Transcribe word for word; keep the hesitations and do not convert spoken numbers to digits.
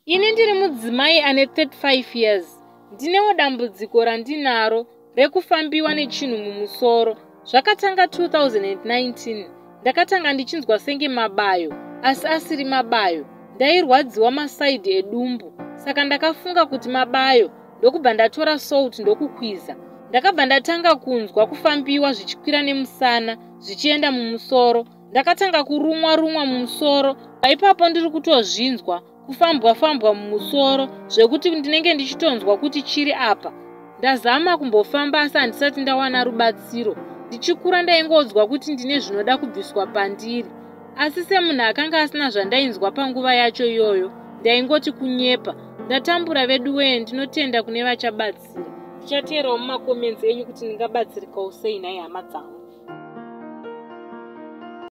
Ini ndiri mudzimai ane thirty-five years. Ndinewo dambudziko randinaro rekufambiwa nechinhu mumusoro. Zvakatanga two thousand nineteen. Ndakatanga ndichinzwa senge mabayo, asi asiri mabayo. Ndairwadziwa masaidhi edumbu, saka ndakafunga kuti mabayo. Ndokubva ndatora salt ndokukwiza. Ndakabva ndatanga kunzwa kufambiwa zvichikwira nemusana, zvichienda mumusoro. Ndakatanga kurumwa rumwa mumusoro. Ipapo ndiri kutozvinzwa kufambwa fambwa mumusoro zvekuti ndinenge ndichitonzwa kuti chiri apa. Ndazama kumbofamba asi handisati ndawana rubatsiro. Ndichikura ndaingodzwa kuti ndine zvinoda kubviswa pandiri. Asi semunhu akanga asina zvandainzwa panguva yacho iyoyo, ndaingoti kunyepa. Ndatambura vedu weye, ndinotenda kune vachabatsira. Ndichateerawo mumakomenzi enyu kuti ndingabatsirikawo sei nhai hama dzangu.